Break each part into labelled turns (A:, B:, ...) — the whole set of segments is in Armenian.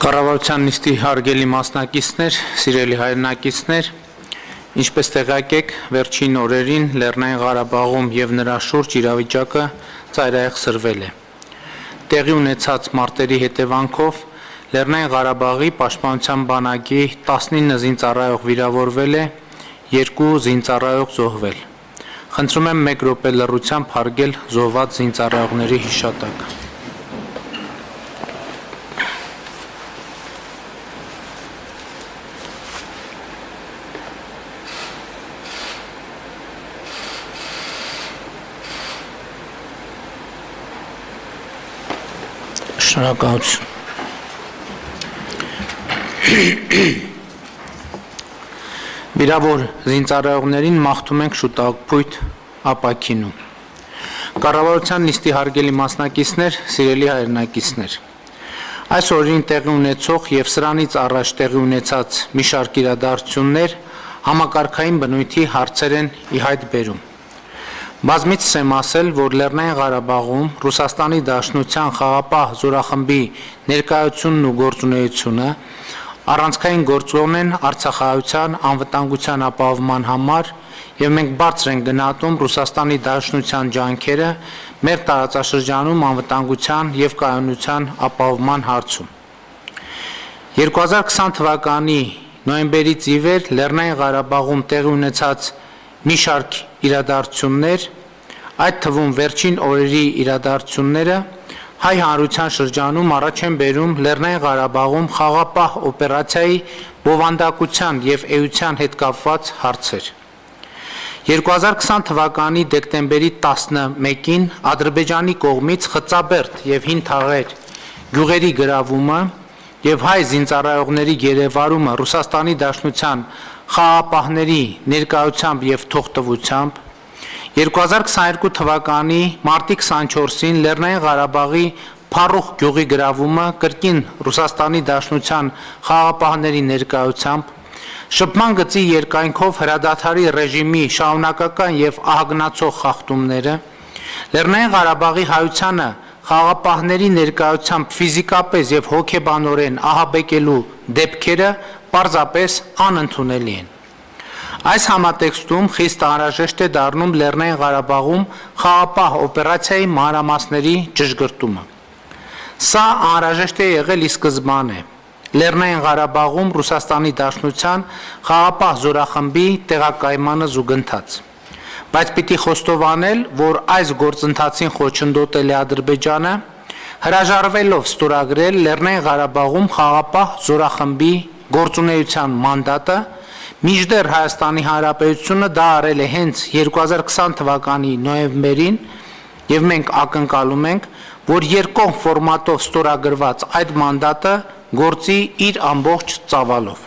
A: Կառավարության նիստի հարգելի մասնակիցներ, սիրելի հայրենակիցներ, ինչպես տեղյակ եք, վերջին օրերին Լեռնային Ղարաբաղում եւ նրա շուրջ իրավիճակը ծայրահեղ սրվել է։ Տեղի ունեցած մարտերի հետևանքով Լեռնային Ղարաբաղի պաշտպանության բանակի 19 զինծառայող վիրավորվել է, 2 զինծառայող զոհվել։ Խնդրում եմ 1 րոպե լռությամբ հարգել զոհված զինծառայողների հիշատակը։ Շնորհակալություն։ Վիրավոր զինծառայողներին մաղթում ենք շուտապույտ ապաքինում։ Կառավարության նիստի հարգելի մասնակիցներ, սիրելի հայրենակիցներ, այս օրերին տեղի ունեցող եւ սրանից առաջ տեղի ունեցած մի շարք իրադարձություններ համակարգային բնույթի հարցեր են ի հայտ բերում։ Բազմիցս եմ ասել, որ Լեռնային Ղարաբաղում Ռուսաստանի Դաշնության խաղապահ զորախմբի ներկայությունն ու գործունեությունը առանցքային գործոն են Արցախահայության անվտանգության ապահովման համար եւ մենք բարձր ենք գնահատում Ռուսաստանի Դաշնության ջանքերը մեր տարածաշրջանում անվտանգության եւ կայունության ապահովման հարցում։ 2020 թվականի նոյեմբերից ի վեր Լեռնային Ղարաբաղում տեղի ունեցած մի շարք իրադարձություններ, այդ թվում վերջին օրերի իրադարձությունները հայ հանրության շրջանում առաջ են բերում Լեռնային Ղարաբաղում խաղապահ օպերացիայի բովանդակության եւ էության հետ կապված հարցեր։ 2020 թվականի դեկտեմբերի 11-ին Ադրբեջանի կողմից Խծաբերդ եւ Հին Թաղեր գյուղերի գրավումը եւ հայ զինծառայողների գերեվարումը Ռուսաստանի Դաշնության խաղապահների ներկայությամբ եւ թողտվությամբ 2022 թվականի մարտի 24-ին Լեռնային Ղարաբաղի Փարուխ գյուղի գրավումը կրկին Ռուսաստանի Դաշնության խաղապահների ներկայությամբ շփման գծի երկայնքով հրադադարի ռեժիմի շարունակական եւ ահագնացող խախտումները Լեռնային Ղարաբաղի հայությանը խաղապահների ներկայությամբ ֆիզիկապես եւ հոգեբանորեն ահաբեկելու դեպքերը պարզապես անընդունելի են։ Այս համատեքստում խիստ անհրաժեշտ է դառնում Լեռնային Ղարաբաղում խաղապահ օպերացիայի մանրամասների ճշգրտումը։ Սա անհրաժեշտ է եղել ի սկզբանե Լեռնային Ղարաբաղում Ռուսաստանի Դաշնության խաղապահ զորախմբի տեղակայմանը զուգընթաց։ Բայց պիտի խոստովանել, որ այս գործընթացին խոչընդոտել է Ադրբեջանը, հրաժարվելով ստորագրել Լեռնային Ղարաբաղում խաղապահ զորախմբի գործունեության մանդատը, մինչդեռ Հայաստանի Հանրապետությունը դա արել է հենց 2020 թվականի նոյեմբերին, եւ մենք ակնկալում ենք, որ երկկողմ ֆորմատով ստորագրված այդ մանդատը գործի իր ամբողջ ծավալով։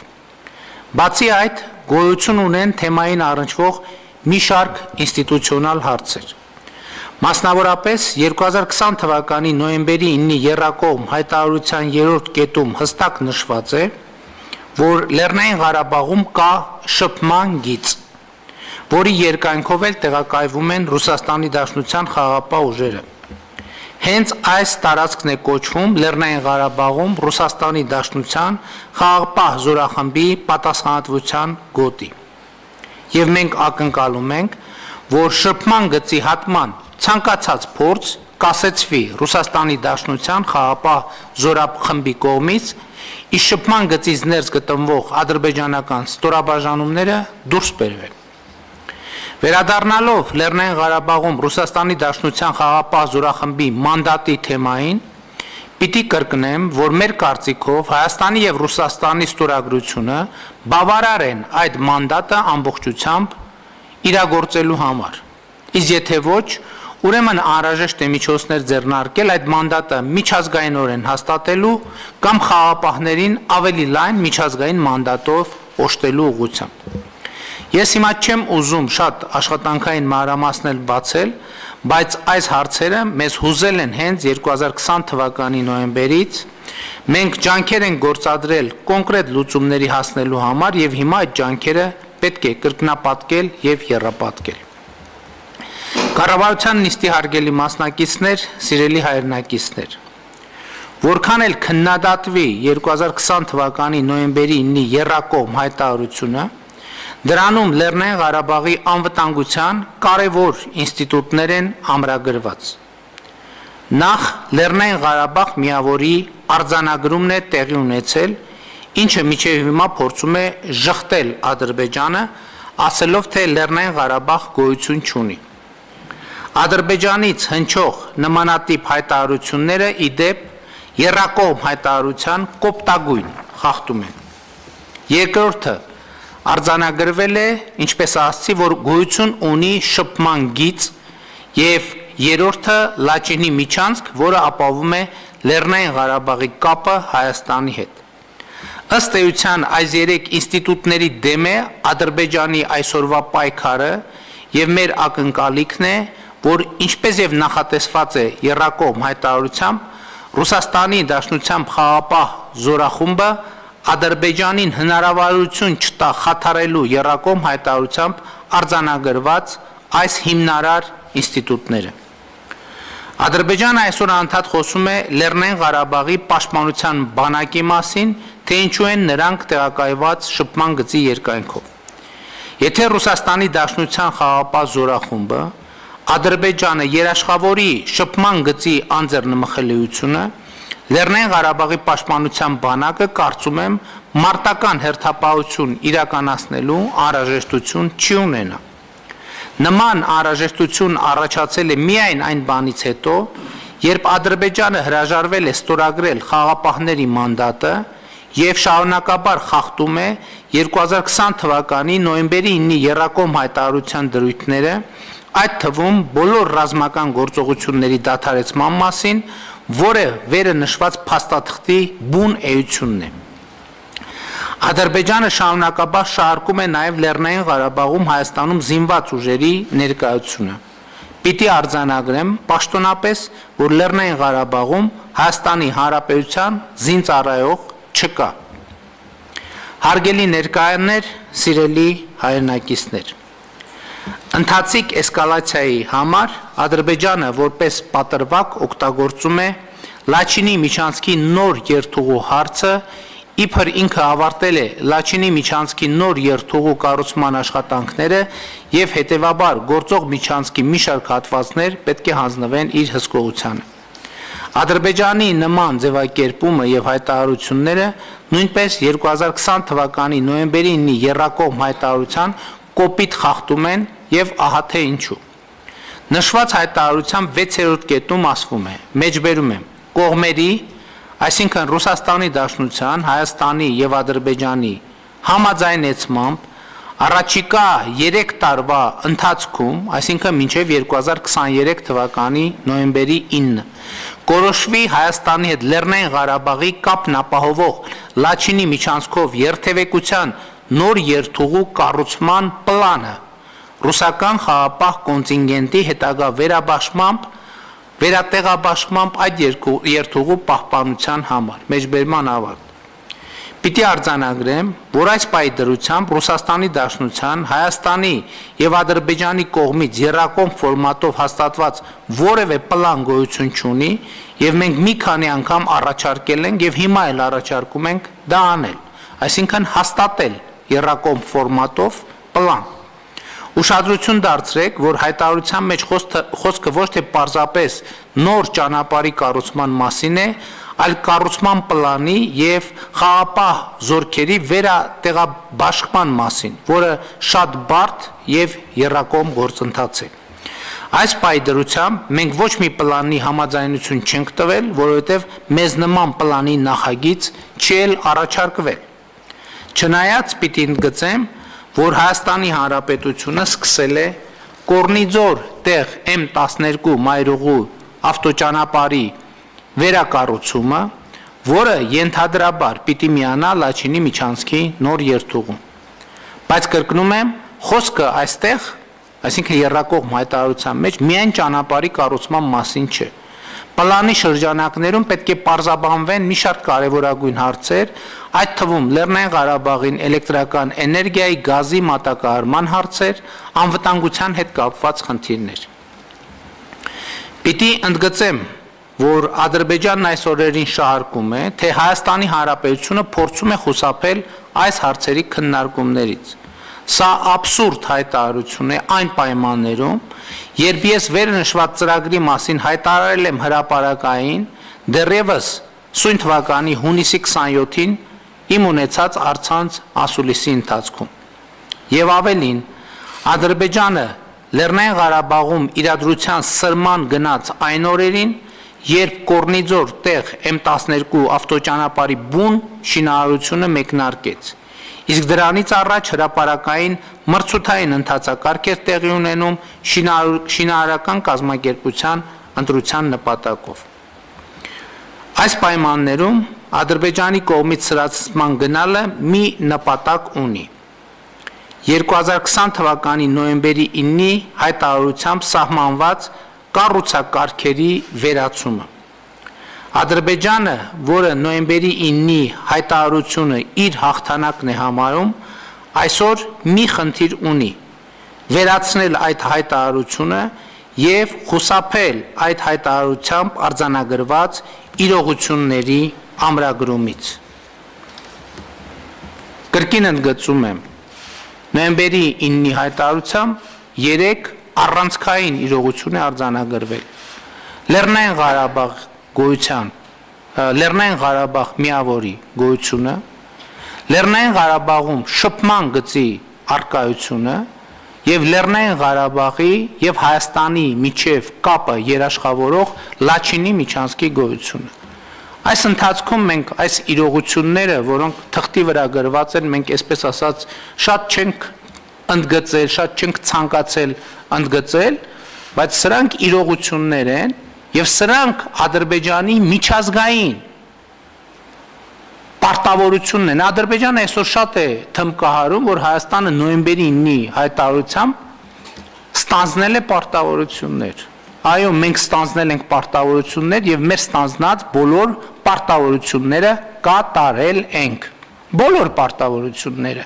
A: Բացի այդ, գոյություն ունեն թեմային առնչվող մի շարք ինստիտուցիոնալ հարցեր։ Մասնավորապես 2020 թվականի նոյեմբերի 9-ի եռակողմ հայտարարության 3-րդ կետում հստակ նշված է, որ Լեռնային Ղարաբաղում կա շփման գիծ, որի երկայնքով էլ տեղակայվում են Ռուսաստանի Դաշնության խաղապահ ուժերը։ Հենց այս տարածքն է կոչվում Լեռնային Ղարաբաղում Ռուսաստանի Դաշնության խաղապահ զորախմբի պատասխանատվության գոտի։ Եվ մենք ակնկալում ենք, որ շփման գծի հատման ցանկացած փորձ կասեցվի Ռուսաստանի Դաշնության խաղապահ զորախմբի կողմից, իսկ շփման գծից ներս գտնվող ադրբեջանական ստորաբաժանումները դուրս բերվեն։ Վերադառնալով Լեռնային Ղարաբաղում Ռուսաստանի Դաշնության խաղապահ զորախմբի մանդատի թեմային, պիտի կրկնեմ, որ մեր կարծիքով Հայաստանի եւ Ռուսաստանի ստորագրությունը բավարար են այդ մանդատը ամբողջությամբ իրագործելու համար։ Իսկ եթե ոչ, ուրեմն անհրաժեշտ է միջոցներ ձեռնարկել այդ մանդատը միջազգայինորեն հաստատելու կամ խաղապահներին ավելի լայն միջազգային մանդատով օժտելու ուղղությամբ։ Ես հիմա չեմ ուզում շատ աշխատանքային մանրամասներ բացել, բայց այս հարցերը մեզ հուզել են հենց 2020 թվականի նոյեմբերից, մենք ջանքեր ենք գործադրել կոնկրետ լուծումների հասնելու համար եւ հիմա այդ ջանքերը պետք է կրկնապատկել եւ եռապատկել։ Կառավարության նիստի հարգելի մասնակիցներ, սիրելի հայրենակիցներ, Որքան էլ քննադատվի 2020 թվականի նոյեմբերի 9-ի եռակողմ հայտարարությունը, դրանում Լեռնային Ղարաբաղի անվտանգության կարևոր ինստիտուտներ են ամրագրված։ Նախ Լեռնային Ղարաբաղ միավորի արձանագրումն է տեղի ունեցել, ինչը մինչև հիմա փորձում է ժխտել Ադրբեջանը, ասելով, թե Լեռնային Ղարաբաղ գոյություն չունի։ Ադրբեջանից հնչող նմանատիպ հայտարարությունները ի դեպ եռակողմ հայտարարության կոպտագույն խախտում են։ Երկրորդը արձանագրվել է, ինչպես ասացի, որ գոյություն ունի շփման գիծ, եւ երրորդը Լաչինի միջանցք, որը ապահովում է Լեռնային Ղարաբաղի կապը Հայաստանի հետ։ Ըստ էության այս երեք ինստիտուտների դեմ է Ադրբեջանի այսօրվա պայքարը եւ մեր ակնկալիքն է, որ ինչպես եւ նախատեսված է եռակողմ հայտարարությամբ, Ռուսաստանի Դաշնությամբ խաղաղապահ զորախումբը Ադրբեջանին հնարավորություն չտա խաթարելու եռակողմ հայտարարությամբ արձանագրված այս հիմնարար ինստիտուտները։ Ադրբեջանը այսօր անդադ խոսում է Լեռնային Ղարաբաղի պաշտպանության բանակի մասին, թե ինչու են նրանք տեղակայված շփման գծի երկայնքով։ Եթե Ռուսաստանի Դաշնության խաղաղապահ զորախումբը Ադրբեջանը երաշխավորի շփման գծի անձեռնմխելիությունը, Լեռնային Ղարաբաղի պաշտպանության բանակը կարծում եմ մարտական հերթապահություն իրականացնելու անհրաժեշտություն չի ունենա։ Նման անհրաժեշտություն առաջացել է միայն այն բանից հետո, երբ Ադրբեջանը հրաժարվել է ստորագրել խաղաղապահների մանդատը եւ շարունակաբար խախտում է 2020 թվականի նոյեմբերի 9-ի եռակողմ հայտարարության դրույթները, այդ թվում բոլոր ռազմական գործողությունների դադարեցման մասին, որը վերը նշված փաստաթղթի բուն էությունն է։ Ադրբեջանը շարունակաբար շահարկում է նաև Լեռնային Ղարաբաղում Հայաստանում զինված ուժերի ներկայությունը։ Պիտի արձանագրեմ պաշտոնապես, որ Լեռնային Ղարաբաղում Հայաստանի Հանրապետության զինծառայող չկա։ Հարգելի ներկայաններ, սիրելի հայրենակիցներ, ընթացիկ էսկալացիայի համար Ադրբեջանը որպես պատրվակ օգտագործում է Լաչինի միջանցքի նոր երթուղու հարցը, իբր ինքը ավարտել է Լաչինի միջանցքի նոր երթուղու կառուցման աշխատանքները եւ հետեւաբար գործող միջանցքի մի շարք հատվածներ պետք է հանձնվեն իր հսկողությանը։ Ադրբեջանի նման ձևակերպումը եւ հայտարարությունները նույնպես 2020 թվականի նոյեմբերի 9-ի եռակողմ հայտարարության կոպիտ խախտում են եւ ահա թե ինչու։ Նշված հայտարարության 6-րդ կետում ասվում է. մեջբերում եմ կողմերի, այսինքն Ռուսաստանի Դաշնության, Հայաստանի եւ Ադրբեջանի համաձայնեցմամբ առաջիկա 3 տարվա ընթացքում, այսինքն մինչև 2023 թվականի նոյեմբերի 9, կորոշվի Հայաստանի հետ Լեռնային Ղարաբաղի կապն ապահովող Լաչինի միջանցքով երթևեկության նոր երթուղու կառուցման պլանը ռուսական խաղաղապահ կոնտինգենտի հետագա վերատեղաբաշխմամբ այդ երթուղու պահպանության համար, մեջբերման ավարտ։ Պիտի արձանագրեմ, որ այս պահի դրությամբ Ռուսաստանի Դաշնության, Հայաստանի եւ Ադրբեջանի կողմից եռակողմ ֆորմատով հաստատված որևէ պլան գոյություն չունի եւ մենք մի քանի անգամ առաջարկել ենք եւ հիմա էլ առաջարկում ենք դա անել, այսինքն հաստատել եռակողմ ֆորմատով պլան։ Ուշադրություն դարձրեք, որ հայտարարության մեջ խոսքը ոչ թե պարզապես նոր ճանապարհի կառուցման մասին է, այլ կառուցման պլանի եւ խաղաղապահ զորքերի վերատեղաբաշխման մասին, որը շատ բարդ եւ եռակողմ գործընթաց է։ Այս պայդրությամբ մենք ոչ մի պլանի համաձայնություն չենք տվել, որովհետեւ մեզ նման պլանի նախագիծ չի առաջարկվել։ Չնայած պիտի ընդգծեմ, որ Հայաստանի Հանրապետությունը սկսել է Կորնիձոր տեղ M12 մայրուղու ավտոճանապարհի վերակառուցումը, որը ենթադրաբար պիտի միանա Լաչինի միջանցքի նոր երթուղուն։ Բայց կրկնում եմ, խոսքը այստեղ, այսինքն եռակողմ հայտարարության մեջ միայն ճանապարհի կառուցման մասին չէ։ Պլանի շրջանակներում պետք է պարզաբանվեն մի շարք կարևորագույն հարցեր, այդ թվում Լեռնային Ղարաբաղին էլեկտրական էներգիայի, գազի մատակարարման հարցեր, անվտանգության հետ կապված խնդիրներ։ Պիտի ընդգծեմ, որ Ադրբեջանն այս օրերին շահարկում է, թե Հայաստանի Հանրապետությունը փորձում է խուսափել այս հարցերի քննարկումներից։ Սա աբսուրդ հայտարարություն է այն պայմաններում, երբ ես վերը նշված ծրագրի մասին հայտարարել եմ հրապարակային դեռևս սույն թվականի հունիսի 27-ին իմ ունեցած առցանց ասուլիսի ընթացքում։ Եվ ավելին, Ադրբեջանը Լեռնային Ղարաբաղում իրադրության սրման գնաց այն օրերին, երբ Կորնիձոր տեղ M12 ավտոճանապարհի բուն շինարարությունը մեկնարկեց։ Իսկ դրանից առաջ հրապարակային մրցութային ընթացակարգ էր տեղի ունենում շինարարական կազմակերպության ընտրության նպատակով։ Այս պայմաններում Ադրբեջանի կողմից սրացման գնալը մի նպատակ ունի։ 2020 թվականի նոյեմբերի 9-ի հայտարարությամբ սահմանված կառուցակարգերի վերացումը։ Ադրբեջանը, որը նոյեմբերի 9-ի հայտարարությունը իր հաղթանակն է համարում, այսօր մի խնդիր ունի՝ վերացնել այդ հայտարարությունը եւ խուսափել այդ հայտարարությամբ արձանագրված իրողությունների ամրագրումից։ Կրկին ընդգծում եմ, նոյեմբերի 9-ի հայտարարությամբ 3 առանցքային իրողություն է արձանագրվել։ Լեռնային Ղարաբաղ գոյության, Լեռնային Ղարաբաղ միավորի գոյությունը, Լեռնային Ղարաբաղում շփման գծի առկայությունը եւ Լեռնային Ղարաբաղի եւ Հայաստանի միջև կապը երաշխավորող Լաչինի միջանցքի գոյությունը։ Այս ընթացքում մենք այս իրողությունները, որոնք թղթի վրա գրված են, մենք այսպես ասած շատ չենք ընդգծել, շատ չենք ցանկացել ընդգծել, բայց սրանք իրողություններ են եւ սրանք Ադրբեջանի միջազգային պարտավորությունն են։ Ադրբեջանը այսօր շատ է թմկահարում, որ Հայաստանը նոյեմբերի 9-ի հայտարարությամբ ստանձնել է պարտավորություններ։ Այո, մենք ստանձնել ենք պարտավորություններ եւ մեր ստանձնած բոլոր պարտավորությունները կատարել ենք։ Բոլոր պարտավորությունները։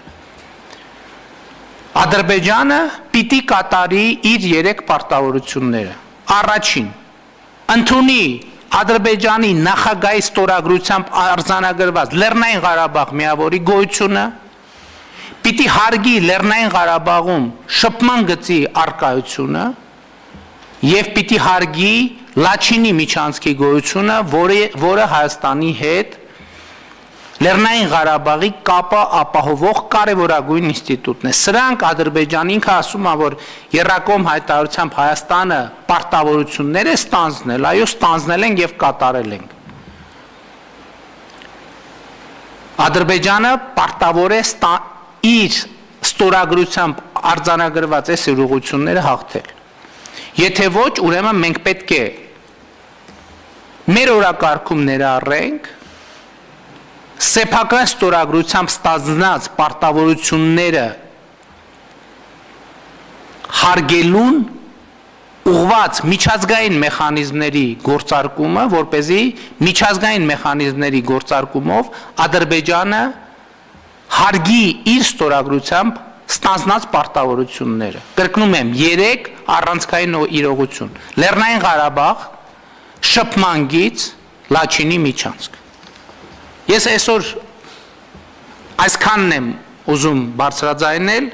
A: Ադրբեջանը պիտի կատարի իր 3 պարտավորությունները։ Առաջին, ընդունի Ադրբեջանի նախագահի ստորագրությամբ արձանագրված Լեռնային Ղարաբաղ միավորի գոյությունը, պիտի հարգի Լեռնային Ղարաբաղում շփման գծի առկայությունը եւ պիտի հարգի Լաչինի միջանցքի գոյությունը, որը Հայաստանի հետ Լեռնային Ղարաբաղի կապը ապահովող կարևորագույն ինստիտուտն է։ Սրանք Ադրբեջանը ինքը ասում է, որ Եռակոմ հայտարարությամբ Հայաստանը պարտավորություններ է ստանձնել, այո, ստանձնել են եւ կատարել են։ Ադրբեջանը պարտավոր է իր ստորագրությամբ արձանագրված այս իրողությունները հաղթել։ Եթե ոչ, ուրեմն մենք պետք է մեր օրակարգում ներառենք սեփական ստորագրությամբ ստանձնած պարտավորությունները հարգելուն ուղղված միջազգային մեխանիզմների գործարկումը, որպեսզի միջազգային մեխանիզմների գործարկումով Ադրբեջանը հարգի իր ստորագրությամբ ստանձնած պարտավորությունները։ Կրկնում եմ, 3 առանցքային իրողություն։ Լեռնային Ղարաբաղ, շփման գիծ, Լաչինի միջանցք։ Ես այսօր այսքանն եմ ուզում բարձրաձայնել,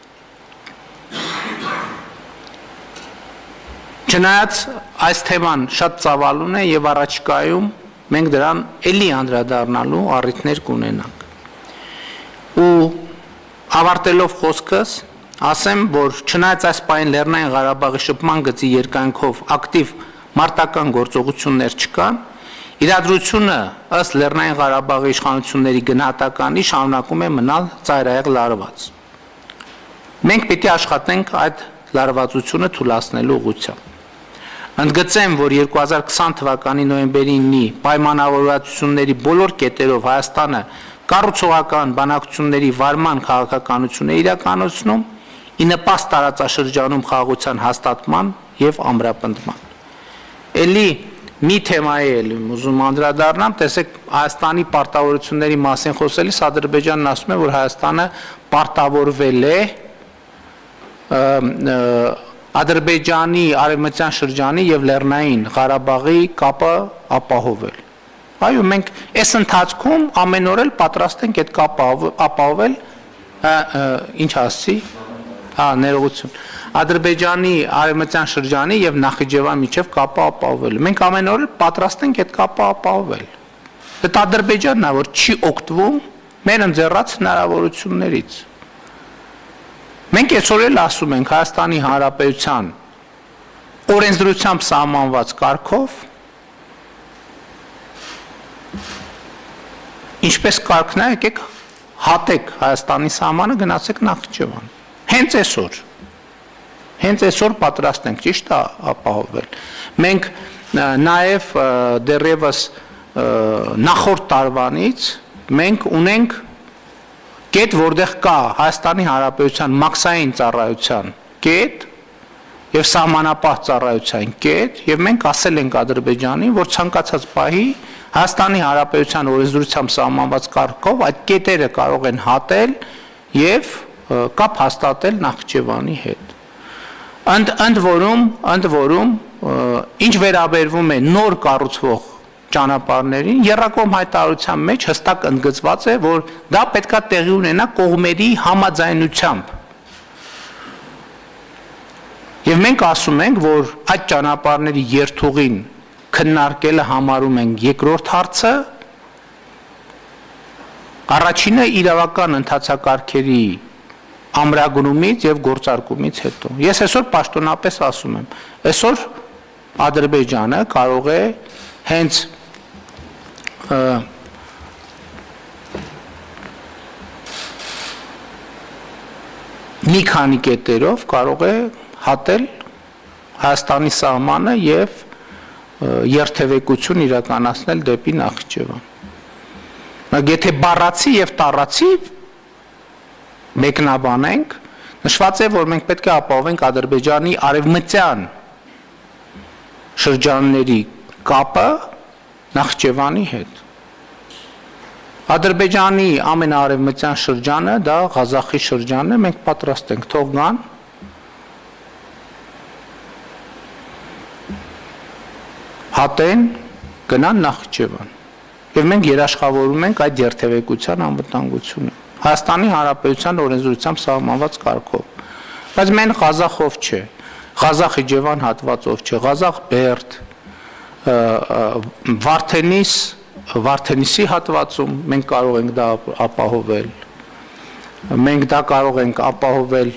A: չնայած այս թեման շատ ծավալուն է եւ առաջիկայում մենք դրան էլի անդրադառնալու առիթներ կունենանք։ Ու ավարտելով խոսքս, ասեմ, որ չնայած այս պահին Լեռնային Ղարաբաղի շփման գծի երկայնքով ակտիվ մարտական գործողություններ չկան, իրադրությունը ըստ Լեռնային Ղարաբաղի իշխանությունների գնահատականի շարունակում է մնալ ծայրահեղ լարված։ Մենք պիտի աշխատենք այդ լարվածությունը թույլատնելու ուղղությամբ։ Ընդգծեմ, որ 2020 թվականի նոյեմբերի 9-ի պայմանավորվածությունների բոլոր կետերով Հայաստանը կառուցողական բանակցությունների վարման քաղաքականություն է իրականացնում, ի նպաստ տարածաշրջանում խաղաղության հաստատման եւ ամրապնդման։ Էլի մի թեմայի էլ ուզում անդրադառնամ, տեսեք Հայաստանի պարտավորությունների մասին խոսելիս Ադրբեջանն ասում է, որ Հայաստանը պարտավորվել է Ադրբեջանի արևմտյան շրջանի եւ Լեռնային Ղարաբաղի կապը ապահովել։ Այո, մենք այս ընթացքում ամեն օր էլ պատրաստ ենք այդ կապը ապահովել, ինչ ասցի, ներողություն, Ադրբեջանի արևմտյան շրջանի եւ Նախիջևանի միջև կապը ապահովել։ Մենք ամեն օր էլ պատրաստ ենք այդ կապը ապահովել։ Դա Ադրբեջանն է, որ չի օգտվում մեր ընձեռած հնարավորություններից։ Մենք այսօր էլ ասում ենք Հայաստանի Հանրապետության օրենսդրությամբ սահմանված կարգով, ինչպես կարգն է, եկեք հատեք Հայաստանի սահմանը, գնացեք Նախիջևան։ Հենց այսօր պատրաստ ենք, ճիշտ է, ապահովել։ Մենք նաև դեռևս նախորդ տարվանից մենք ունենք կետ, որտեղ կա Հայաստանի Հանրապետության մաքսային ծառայության կետ եւ սահմանապահ ծառայության կետ, եւ մենք ասել ենք Ադրբեջանին, որ ցանկացած պահի Հայաստանի Հանրապետության օրենսդրությամբ սահմանված կարգով այդ կետերը կարող են հատել եւ կապ հաստատել Նախիջևանի հետ։ Ընդ որում, ինչ վերաբերվում է նոր կառուցվող ճանապարհներին, եռակողմ հայտարարության մեջ հստակ ընդգծված է, որ դա պետքա տեղի ունենա կողմերի համաձայնությամբ։ Եվ մենք ասում ենք, որ այդ ճանապարհների երթուղին քննարկելը համարում ենք երկրորդ հարցը, առաջինը իրավական ընթացակարգերի ամրագրումից եւ գործարկումից հետո։ Ես այսօր պաշտոնապես ասում եմ, այսօր Ադրբեջանը կարող է հենց մի քանի կետերով կարող է հատել Հայաստանի սահմանը եւ երթևեկություն իրականացնել դեպի Նախիջևան։ Եթե բառացի եւ տառացի մեկնաբանենք, նշված է, որ մենք պետք է ապահովենք Ադրբեջանի արևմտյան շրջանների կապը Նախիջևանի հետ։ Ադրբեջանի ամենաարևմտյան շրջանը դա Ղազախի շրջանն է, մենք պատրաստ ենք թող գան հատեն գնան Նախիջևան։ Եվ մենք երաշխավորում ենք այդ երթևեկության անվտանգությունը Հայաստանի Հանրապետության օրենսդրությամբ սահմանված կարգով։ Բայց մեն Ղազախով չէ, Ղազախ-Իջևան հատվածով չէ, Ղազախ-Բերդ, Վարդենիսի հատվածում մենք կարող ենք դա ապահովել։ Մենք դա կարող ենք ապահովել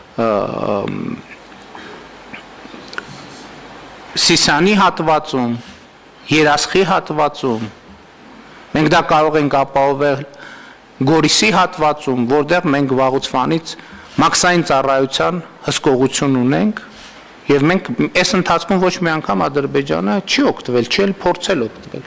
A: Սիսիանի հատվածում, Երասխի հատվածում, մենք դա կարող ենք ապահովել Գորիսի հատվածում, որտեղ մենք վաղուց մաքսային ծառայության հսկողություն ունենք, եւ մենք այս ընթացքում ոչ մի անգամ Ադրբեջանը չի օգտվել, չի էլ փորձել օգտվել։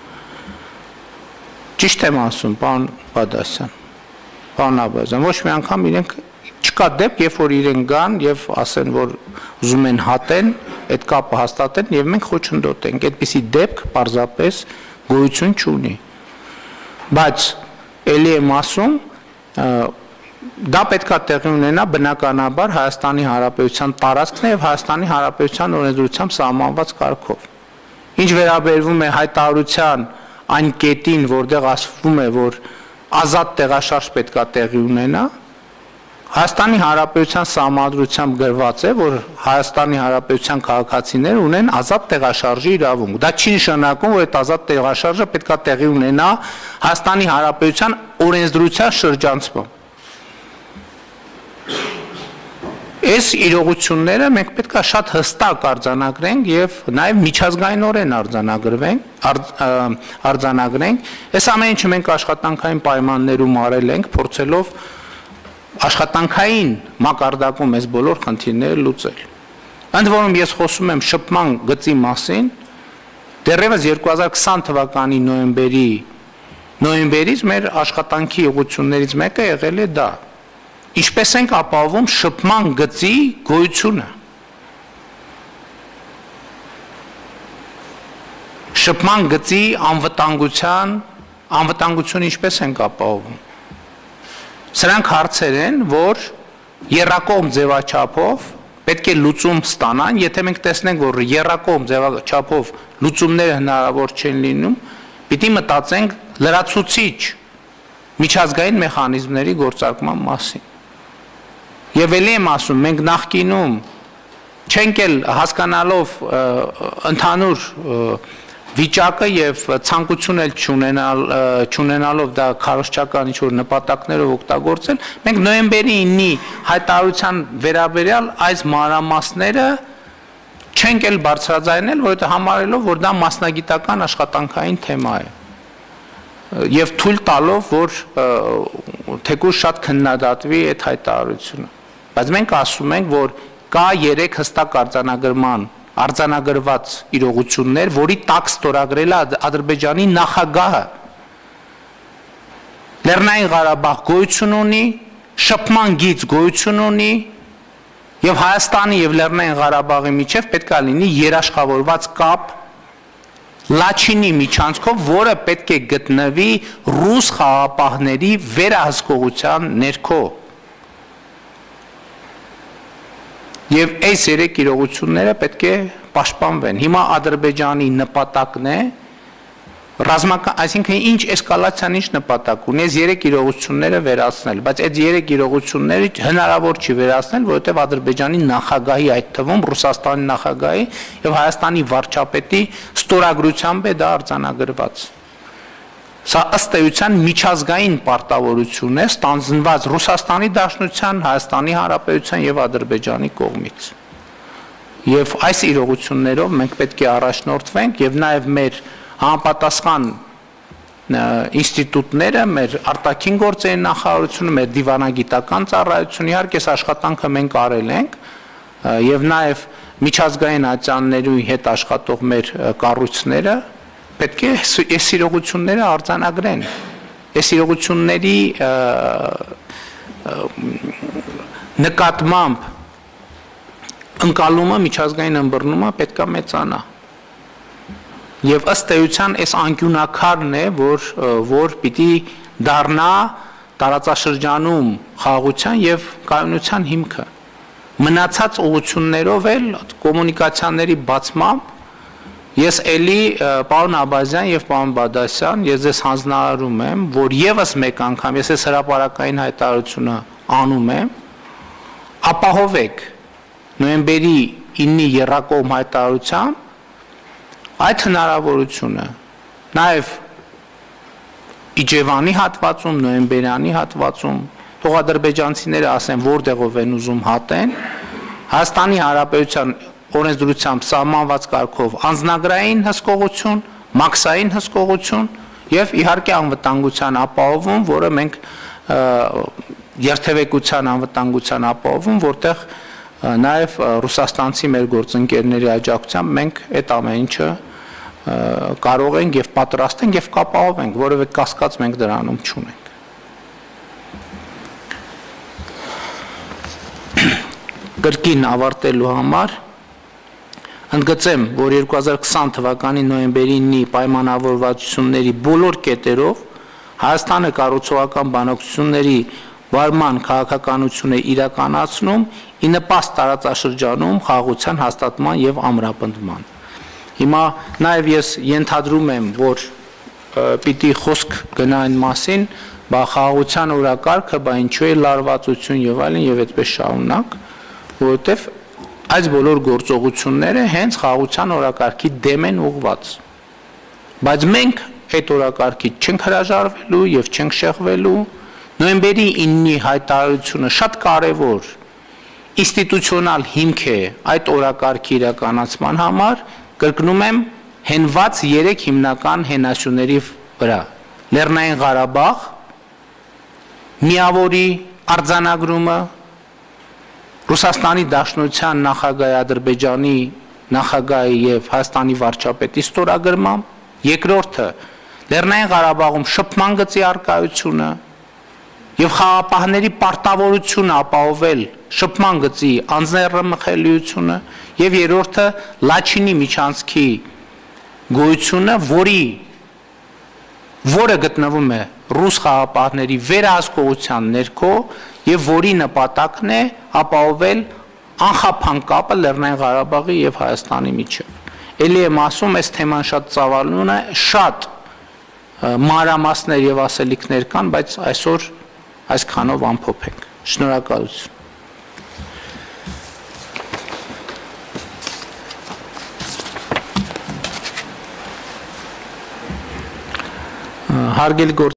A: Ճիշտ եմ ասում, պարոն Բադասյան, պարոն Աբազյան, ոչ մի անգամ իրենք չկա դեպք, երբ որ իրենք գան եւ ասեն, որ ուզում են հատեն, այդ կապը հաստատեն եւ մենք խոչընդոտենք, այդպիսի դեպք պարզապես գոյություն չունի։ Բայց էլի եմ ասում, դա պետքա տեղի ունենա բնականաբար Հայաստանի Հանրապետության տարածքն է եւ Հայաստանի Հանրապետության օրենսդրությամբ սահմանված կարգով։ Ինչ վերաբերվում է հայտարարության այն կետին, որտեղ ասվում է, որ ազատ տեղաշարժ պետքա տեղի ունենա, Հայաստանի Հանրապետության սահմանադրությամբ գրված է, որ Հայաստանի Հանրապետության քաղաքացիներ ունեն ազատ տեղաշարժի իրավունք։ Դա չի նշանակում, որ այդ ազատ տեղաշարժը պետքա տեղի ունենա Հայաստանի Հանրապետության օրենսդրության շրջանցմամբ։ Այս իրողությունները մենք պետքա շատ հստակ արձանագրենք եւ նաեւ միջազգայինորեն արձանագրենք։ Այս ամեն ինչը մենք աշխատանքային պայմաններում արել ենք, փորձելով աշխատանքային մակարդակում այս բոլոր խնդիրները լուծել։ Ընդ որում ես խոսում եմ շփման գծի մասին, դեռևս 2020 թվականի նոյեմբերից մեր աշխատանքի ուղղություններից մեկը եղել է դա։ Ինչպես ենք ապահովում շփման գծի գոյությունը։ Շփման գծի անվտանգություն ինչպես ենք ապահովում։ Սրանք հարցեր են, որ եռակողմ ձևաչափով պետք է լուծում ստանան, եթե մենք տեսնենք, որ երրակողմ ձևաչափով լուծումները հնարավոր չեն լինում, պիտի մտածենք լրացուցիչ միջազգային մեխանիզմների գործարկման մասին։ Եվ ելի եմ ասում, մենք նախկինում չենք էլ հասկանալով ընդհանուր վիճակը եւ ցանկություն էլ չունենալով դա քարոզչական ինչ-որ նպատակներով օգտագործել, մենք նոյեմբերի 9-ի հայտարարության վերաբերյալ այս մանրամասները չենք էլ բարձրաձայնել, որովհետեւ համարելով, որ դա մասնագիտական աշխատանքային թեմա է եւ թույլ տալով, որ թեկուզ շատ քննադատվի այդ հայտարարությունը։ Բայց մենք ասում ենք, որ կա 3 հստակ արձանագրված իրողություններ, որի տակ ստորագրել է Ադրբեջանի նախագահը։ Լեռնային Ղարաբաղ գոյություն ունի, շփման գիծ գոյություն ունի եւ Հայաստանի եւ Լեռնային Ղարաբաղի միջեւ պետք է լինի երաշխավորված կապ Լաչինի միջանցքով, որը պետք է գտնվի ռուս խաղաղապահների վերահսկողության ներքո։ Եվ այս 3 իրողությունները պետք է պաշտպանվեն։ Հիմա Ադրբեջանի նպատակն է ռազմական, այսինքն ինչ էսկալացիան ինչ նպատակ ունի, այս 3 իրողությունները վերացնել, բայց այդ 3 իրողությունները հնարավոր չի վերացնել, որովհետև Ադրբեջանի նախագահի, այդ թվում Ռուսաստանի նախագահի եւ Հայաստանի վարչապետի ստորագրությամբ է դա արձանագրված։ Սա ըստ էության միջազգային պարտավորություն է ստանձնված Ռուսաստանի Դաշնության, Հայաստանի Հանրապետության եւ Ադրբեջանի կողմից։ Եվ այս իրողություններով մենք պետք է առաջնորդվենք եւ նաեւ մեր համապատասխան ինստիտուտները, մեր արտաքին գործերի նախարարությունը, մեր դիվանագիտական ծառայությունը, իհարկե աշխատանքը մենք արել ենք եւ նաեւ միջազգային ատյանների հետ աշխատող մեր կառույցները պետք է այս իրողությունները արձանագրեն։ Այս իրողությունների նկատմամբ ընկալումը, միջազգային ըմբռնումը պետք է մեծանա։ Եվ ըստ էության այս անկյունակարն է, որ պիտի դառնա տարածաշրջանում խաղաղության եւ կայունության հիմքը։ Մնացած ուղղություններով էլ կոմունիկացիաների բացմամբ ես էլի պարոն Աբազյան եւ պարոն Բադասյան, ես ձեզ հանձնարարում եմ, որ եւս մեկ անգամ ես այս հրապարակային հայտարարությունը անում եմ, ապահովեք նոյեմբերի 9-ի երրակողմ հայտարարությամբ այդ հնարավորությունը, նաեւ Իջևանի հատվածում, նոյեմբերյանի հատվածում, թող ադրբեջանցիները ասեն որտեղով են ուզում հատեն, Հայաստանի Հանրապետության օրենսդրությամբ սահմանված կարգով անձնագրային հսկողություն, մաքսային հսկողություն եւ իհարկե անվտանգության ապահովում, որը մենք երթևեկության անվտանգության ապահովում, որտեղ նաեւ ռուսաստանցի մեր գործընկերների աջակցությամբ մենք այդ ամեն ինչը կարող ենք եւ պատրաստ ենք եւ կապահովենք, որովհետեւ կասկած մենք դրանում չունենք։ Կրկին ավարտելու համար ընդգծեմ, որ 2020 թվականի նոյեմբերի 9-ի պայմանավորվածությունների բոլոր կետերով Հայաստանը կառուցողական բանակցությունների վարման քաղաքականություն է իրականացնում ի նպաստ տարածաշրջանում խաղաղության հաստատման եւ ամրապնդման։ Հիմա նաեւ ես ենթադրում եմ, որ պիտի խոսք գնա այն մասին, բա խաղաղության օրակարգը, բա ինչու է լարվածություն եւ այլն եւ այդպես շարունակ, որովհետեւ այս բոլոր գործողությունները հենց խաղաղության օրակարգի դեմ են ուղղված։ Բայց մենք այդ օրակարգից չենք հրաժարվելու եւ չենք շեղվելու։ Նոյեմբերի 9-ի հայտարարությունը շատ կարևոր ինստիտուցիոնալ հիմք է այդ օրակարգի իրականացման համար, կրկնում եմ, հենված 3 հիմնական հենասյուների վրա. Լեռնային Ղարաբաղ, միավորի արձանագրումը, Ռուսաստանի Դաշնության նախագահի, Ադրբեջանի նախագահի եւ Հայաստանի վարչապետի ստորագրմամբ, երկրորդը Լեռնային Ղարաբաղում շփման գծի առկայությունը եւ խաղաղապահների պարտավորությունը ապահովել շփման գծի անձեռնմխելիությունը եւ երրորդը Լաչինի միջանցքի գոյությունը, որը գտնվում է ռուս խաղաղապահների վերահսկողության ներքո եւ որի նպատակն է ապահովել անխափան կապը Լեռնային Ղարաբաղի եւ Հայաստանի միջեւ։ Էլի եմ ասում, այս թեման շատ ծավալուն է, շատ մանրամասներ եւ ասելիքներ կան, բայց այսօր այսքանով ամփոփենք։ Շնորհակալություն։ Հարգելի